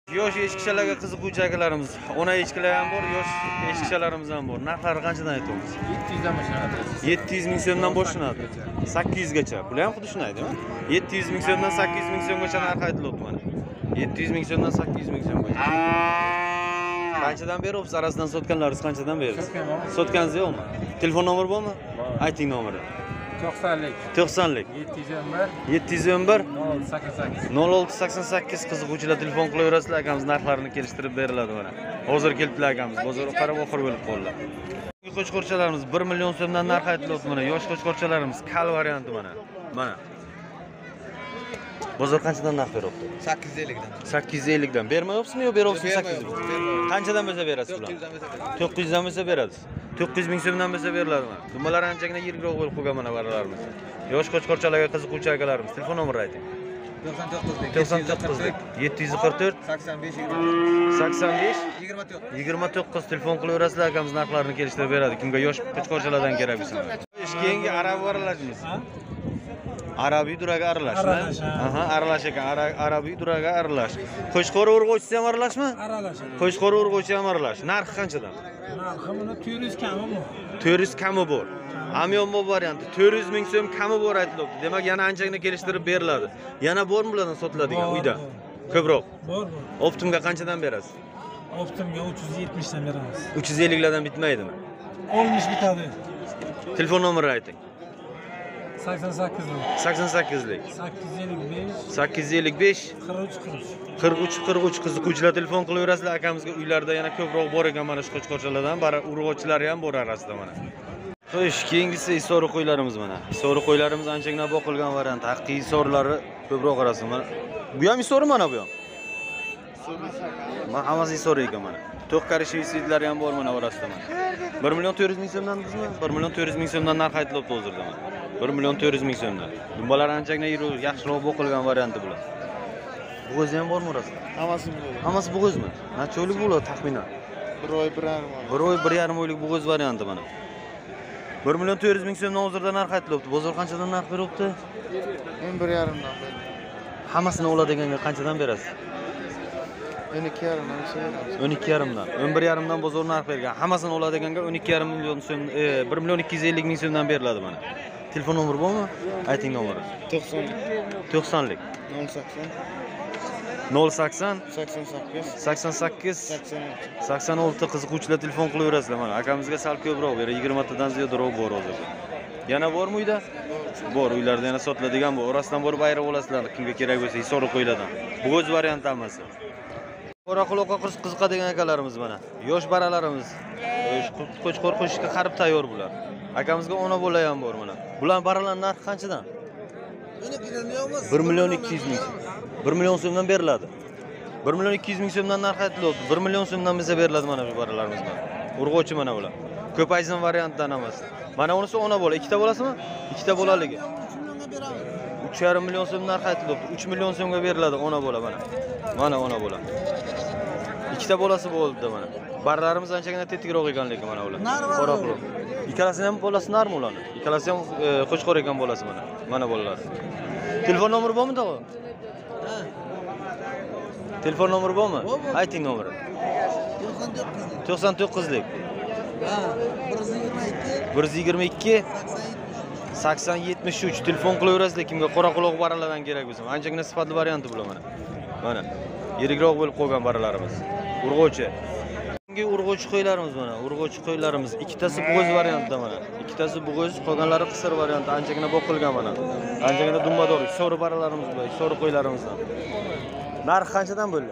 Yosh eshikchalarga qiziquvchi akalarimiz, ona eshiklar ham bor, yosh eshikchalarimiz ham bor. Narxlari qanchadan aytamiz? 700 dan boshlanadi. 700 ming so'mdan boshlanadi. 800 gacha. Bular ham xuddi shundaydimi? 700 ming so'mdan 800 ming so'mgacha narx aytilyapti mana. 700 ming so'mdan 800 ming so'mgacha. Qanchadan beryapsiz? Arasidan sotganlaringiz qanchadan berasiz? Sotganingiz yo'qmi? Telefon nomeri bormi? Ayting nomerni. 90lik. 90lik. 711 711 0688 0688 qiziquvchilar telefon qilaverasizlar, akamiz narxlarini kelishtirib beriladi mana. Hozir kelibdilar akamiz, bozorga qarab oxir bo'lib qoldi. Qo'chqorchalarimiz 1 million so'mdan narx aytilyapti mana. Yosh qo'chqorchalarimiz kal varianti mana. Mana. Bozor qanchadan narx beryapti? 850 dan. 850 dan. Bermayapsizmi yo beryapsizmi 800? Qanchadan bo'lsa berasiz ular? 900 dan bo'lsa beradi. 900 ming so'mdan bo'lsa beriladi mana. Dumbalar anchagina yirikroq bo'lib qolgan mana baralarimiz. Yosh qo'chqorchalarga qiziquvchi akalarimiz. Telefon nomerini ayting. 99 744 85 29 telefon qilaverasizlar, akamiz narxlarini kelishtirib beradi. Kimga yosh qo'chqorchalardan kerak bo'lsa. Keyingi arab aralashmiz. Arabiy duraga aralashmi? Aha, aralash ekan. Arabiy duraga aralash. Qo'chqor urg'ochisi ham aralashmi? Aralash. Qo'chqor urg'ochi ham aralash. Narxi qanchadan? Narxi buni 400 kami bor. 400 kami bor. Hamyonbop varianti 400 ming so'm kami bor aytilyapti. Demak, yana anchagina kelishtirib beriladi. Yana bormi bulardan sotiladigan uyda? Ko'proq. Bor. Optimga qanchadan berasiz? Optimga 370 dan beramiz. 350 lardan bitmaydimi? Olmuş bitadi. Telefon nomerini ayting. 88 lik. 88 lik. 855 855 43 qiziquvchilar telefon qilaverasizlar, akamizga uylarda yana ko'proq bor ekan mana shu qo'chqorchalardan, urg'ochilari ham bor arasida mana. Xo'sh, keyingisi isori qo'ylarimiz mana. Isori qo'ylarimiz anchagina boqilgan variant, haqiqiy isorlari ko'proq arasida mana. Bu ham isori mana bu ham. Mana hammasi isori ekan mana. To'q karishvisitlari ham bor mana orasida mana. 1 million 400 ming so'mdan bizmi? 1 million 400 ming so'mdan narx aytilyapti hozirda mana. 1 million 400 ming so'mdan. Dumbalar anchagina yaxshiroq boqilgan varianti bular. Bo'g'oz ham bormi orasida? Hammasi bo'ladi. Hammasi bo'g'ozmi? Necha oylik bo'ladi taxminan? 1 oy 1,5 oy. 1 oy 1,5 oylik bo'g'oz varianti mana. 1 million 400 ming so'mdan hozirda narx aytilyapti. Bozor qanchadan narx beryapti? Men 1,5 dan berdim. Hammasini oladiganga qanchadan berasiz? 12,5 dan beramiz. 12,5 dan. 11,5 dan bozor narx bergan. Hammasini oladiganga 12,5 million so'm, 1 million 250 ming so'mdan beriladi mana. Telefon nomeri bormi? Ayting nomeri. 90 lik. 080 88 86 qiziquvchilar telefon qilaverasizlar mana. Akamizga sal ko'proq beradi, 20 tadan ziyodroq bor hozirda. Yana bormi uyda? Bor, uylarda yana sotiladigan bor. Orasidan borib ayirib olasizlar, kimga kerak bo'lsa, isori qo'ylardan. Bo'g'oz variant hammasi. Qoraquloqqa qiziqadigan akalarimiz mana. Yosh baralarimiz. Qo'chqor qo'shishga qarib tayyor bular. Akamizga ona bola ham bor mana. Bular baralarning narxi qanchadan? 1 million 200 ming. 1 million so'mdan beriladi. 1 million 200 ming so'mdan narx aytilyapti. 1 million so'mdan bizga beriladi mana bu baralarimizdan. Urg'ochi mana bular. Ko'paysin variantdan emas. Mana unisi ona bola. Ikkita bolasimi? Ikkita bolaligi. 3,5 million so'm narx aytilyapti. 3 million so'mga beriladi ona bola mana. Mana ona bola. Ikkita bolasi bo'ldi mana. Baralarimiz anchagina tetikroq ekan lekin mana ular. Qoraquloq. Ikkalasi ham bolasi narmi ularni? Ikkalasi ham qo'chqor ekan bolasi mana. Mana bolalar. Telefon nomeri bormi tog'a? Telefon nomeri bormi? Ayting nomeri. 99 lik. 122 80 73 telefon qilaverasizlar kimga qoraquloq baralardan kerak bo'lsa. Anchagina sifatli varianti bular mana. Mana. Yirikroq bo'lib qolgan baralarimiz. Urg'ochi. Bunga urg'ochi qo'ylarimiz mana. Urg'ochi qo'ylarimiz ikkitasi bo'g'oz variantda mana. Ikkitasi bo'g'oz, qolganlari qisir varianti. Anchagina boqilgan mana. Anchagina dummador, so'ri baralarimiz bor, so'ri qo'ylarimizdan. Narxi qanchadan bo'ldi?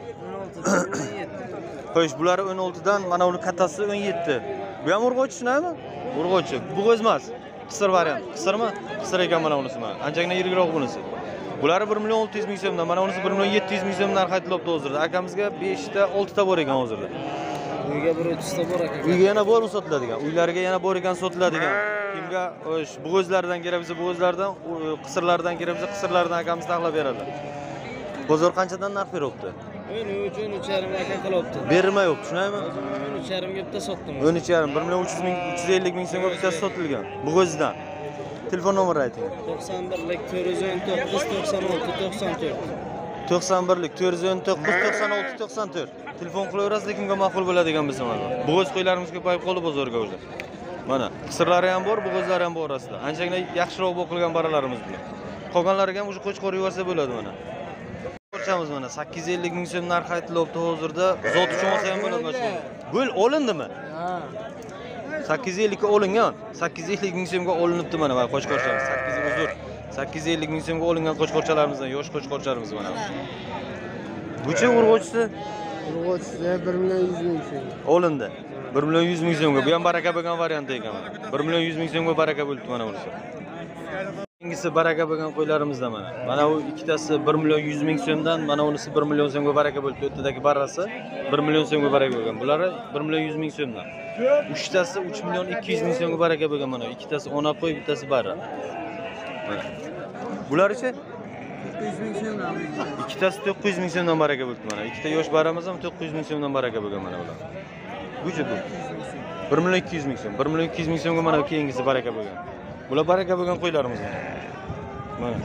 16. Xo'sh, bular 16 dan, mana uni kattasi 17. Bu ham urg'ochi shunami? Urg'ochi. Bo'g'oz emas. Qisir variant. Qisirmi? Qisir ekan mana unisi mana. Anchagina yirikroq bunisi. Bular 1 million 600 ming so'mdan, mana unisi 1 million 700 ming so'mdan narx aytilyapti hozirda. Akamizga 5 ta, 6 ta bor ekan hozirda. Uyga 130 ta bor ekan. Uyga yana bormi sotiladigan? Uylariga yana bor ekan sotiladigan. Kimga bo'g'ozlardan kerak bo'lsa bo'g'ozlardan, qisirlardan kerak bo'lsa qisirlardan akamiz taxlab beradi. Bozor qanchadan narx beryapti? 13,5 aka qilyapti. Bermayapti, shunaymi? 13,5 ga bitta sotdim. 13,5, 1 million 300 ming, 350 ming so'mga bittasi sotilgan. Bo'g'ozdan. Telefon nomeri ayting. 91 lik 419 96 94. 91lik 419 96 94. Telefon qilaverasiz, kimga ma'qul bo'ladigan bo'lsa mana. Bo'g'iz qo'ylarimiz ko'payib qoldi bozorga o'zi. Mana qisirlari ham bor, bo'g'izlari ham bor orasida. Anchagina yaxshiroq bo'qilgan baralarimiz bular. Qolganlariga ham o'sha qo'chqor yuborsa bo'ladi mana. Ko'rchamiz mana 850 ming so'm narx aytilyapti hozirda. Zot uchun olsa ham bo'ladi mana. Bo'l olindimi? Ha. 850 ga olingan. 850 ming so'mga olinibdi mana qo'chqorchalar. 850 ming so'mga olingan qo'chqorchalarimizdan, yosh qo'chqorchalarimiz mana. Bucha urg'ochisi Urg'ochisi 1 million 100 ming so'm. olindi. 1 million 100 ming so'mga. Bu ham baraka bo'lgan variant ekan. 1 million 100 ming so'mga baraka bo'libdi mana bunisi. Keyingisi baraka bo'lgan qo'ylarimizda mana. Mana bu ikkitasi 1 million 100 ming so'mdan, mana unisi 1 million so'mga baraka bo'libdi. O'rtadagi barrasi 1 million so'mga baraka bo'lgan. Buları 1 million 100 ming so'mdan. Uchtasi 3 million 200 ming so'mga baraka bo'lgan mana. Ikkitasi ona qo'y, bittasi barra. Mana. Bular-chi 900 ming so'mdan. ikkitasi 900 ming so'mdan baraka bo'libdi mana. Ikkita yosh baramiz ham 900 ming so'mdan baraka bo'lgan mana bular. Bucha bu. 1 million 200 ming so'm. 1 million 200 ming so'mga mana keyingisi baraka bo'lgan. Bular baraka bo'lgan qo'ylarimiz mana.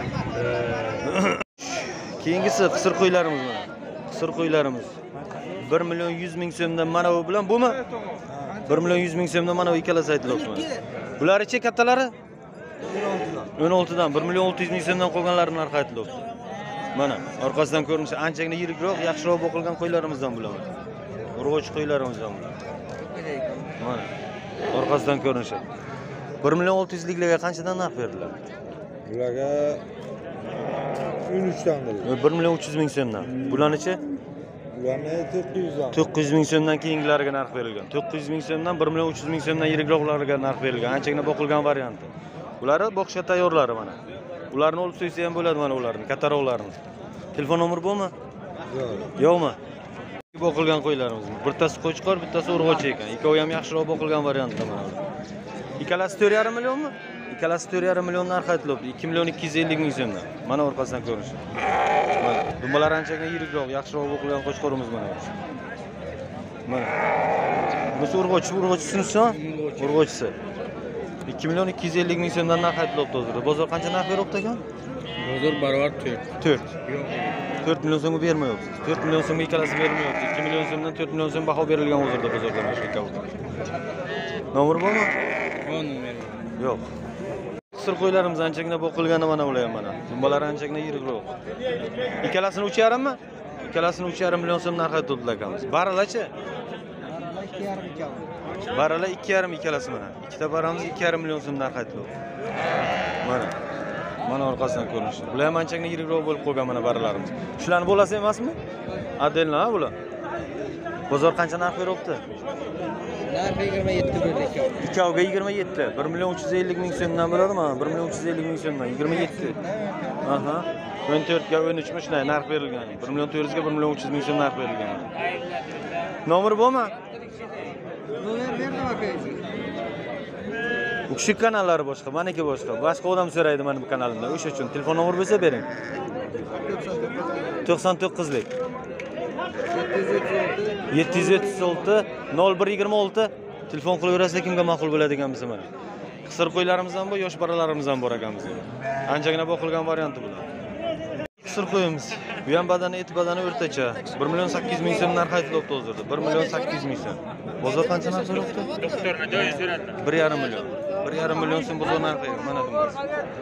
Keyingisi qisir qo'ylarimiz mana. Qisir qo'ylarimiz 1 million 100 ming so'mdan mana bu bilan bumi? 1 million 100 ming so'mdan mana bu ikkalasi aytilyapti mana. Bular-chi kattalari? 16dan 1 million 600 ming so'mdan qolganlari narxi aytilyapti. Mana orqasidan ko'rinishi anchagina yirikroq, yaxshiroq boqilgan qo'ylarimizdan bular. Urg'och qo'ylarimizdan bular. Mana orqasidan ko'rinishi. 1 million 600 liklarga qanchadan narx berdilar? Bularga 13 dan berdi. 1 million 300 ming so'mdan. Bularni-chi? Bularni 400 dan. 900 ming so'mdan keyingilariga narx berilgan. 900 ming so'mdan 1 million 300 ming so'mdan yirikroqlariga narx berilgan. Anchagina boqilgan varianti. Bular boqishga tayyorlari mana. Ularni olib so'ysa ham bo'ladi mana ularni, kattaroqlarni. Telefon nomeri bormi? Yo'q. Yo'qmi? Boqilgan qo'ylarimiz. Bittasi qo'chqor, bittasi urg'och ekan. Ikkovi ham yaxshiroq boqilgan variantda mana ular. Ikkalasi 4,5 millionmi? Ikkalasi 4,5 million narx aytilyapti. 2 million 250 ming so'mdan. Mana orqasidan ko'rinishi. Mana dumbalar anchagina yirikroq, yaxshiroq boqilgan qo'chqorimiz mana. Mana. Bunisi urg'ochisi, urg'ochisi. 2 million 250 ming so'mdan narx aytilyapti hozirda. Bozor qancha narx beryapti ekan? Bozor barobar 4. 4 million so'mga bermayapsiz. 4 million so'mga ikkalasi bermayapti. 2 million so'mdan 4 million so'm baho berilgan hozirda bozorda mana shu ikkovi. Nomer bormi? Yo'q. Qisir qo'ylarimiz anchagina boqilgani mana ular ham mana. Dumbalar anchagina yirikroq. Ikkalasini 3,5 mi? Ikkalasini 3,5 million so'm narx aytibdilar akamiz. Baralar-chi? 2,5. Baralar 2,5 ikkalasi mana. Ikkita baramiz 2,5 million so'm narx aytibdi. Mana. Mana orqasidan ko'rinishi. Bular ham anchagina yirikroq bo'lib qolgan mana baralarimiz. Shularni bo'lasi emasmi? Adelna ha bular. Bozor qancha narx beryapti? Narxi 27 bo'ldi. Ikkoviga 27. 1 million 350 ming so'mdan bo'ladimi? 1 million 350 ming so'mdan 27. Aha. 14 ga 13 mi shunday narx berilgan. 1 million 400 ga 1 million 300 ming so'm narx berilgan. Nomer bormi? Nomer berdim aka. Bu kishi kanallari boshqa, meniki boshqa. Boshqa odam so'raydi mana bu kanalimda. O'sha uchun telefon nomeri bo'lsa bering. 99lik 736 0126 telefon qilaverasiz, kimga ma'qul bo'ladigan bo'lsa mana. Qisir qo'ylarimiz ham bor, yosh baralarimiz ham bor akamizga. Anchagina boqilgan varianti bular. Qisir qo'yimiz. Bu ham badani, et badani o'rtacha. 1 million 800 ming so'm narx aytilyapti hozirda. 1 million 800 ming so'm. Bozor qancha narx so'rayapti? Doktorni joyi so'radi. 1,5 million. 1,5 million so'm bozor narxi mana bunday.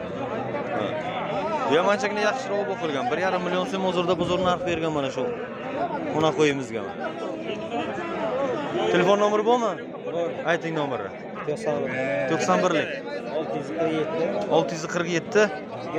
Bu ham anchagina yaxshiroq boqilgan. 1,5 million so'm hozirda bozor narx bergan mana shu. Ona qo'yimizga. Telefon nomeri bormi? Bor. Ayting nomerni. 91lik 647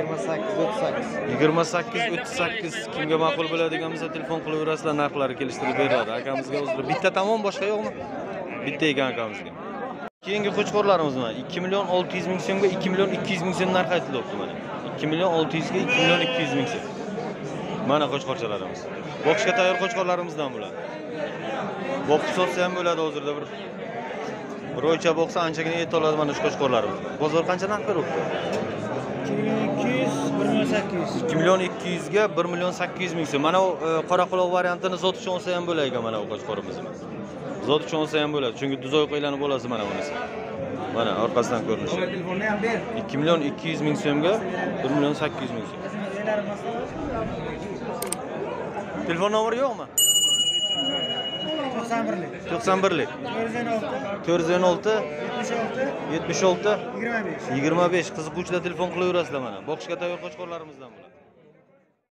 28 38 kimga ma'qul bo'ladigan bo'lsa telefon qilaverasizlar, narxlari kelishtirib beradi. Akamizga o'zida bitta tamom, boshqa yo'qmi? Bitta ekan akamizga. Keyingi qo'chqorlarimiz mana 2 million 600 ming so'mga 2 million 200 ming so'm narx aytilyapti mana. 2 million 600 ga 2 million 200 ming so'm. Mana qo'chqorchalarimiz. Boqishga tayyor qo'chqorlarimizdan bular. Boqib sotsa ham bo'ladi hozirda bir oycha boqsa anchagina et oladi mana shu qo'chqorlarimiz. Bozor qancha narx beryapti? 2 million 200 ga 1 million 800 ming so'm. Mana u qoraquloq variantini zot uchun olsa ham bo'ladi mana bu qo'chqorimiz. Zot uchun olsa ham bo'ladi, chunki duzoy qo'ylarni bo'lasi mana bunisi. Mana orqasidan ko'rinishi. Telefonni ham ber. 2 million 200 ming so'mga 1 million 800 ming so'm. Telefon nomeri yo'qmi? 91'lik. 91'lik. 416 76 25. 25 qiziquvchilar telefon qilaverasizlar mana. Boqishga tayyor qo'chqorlarimizdan bular.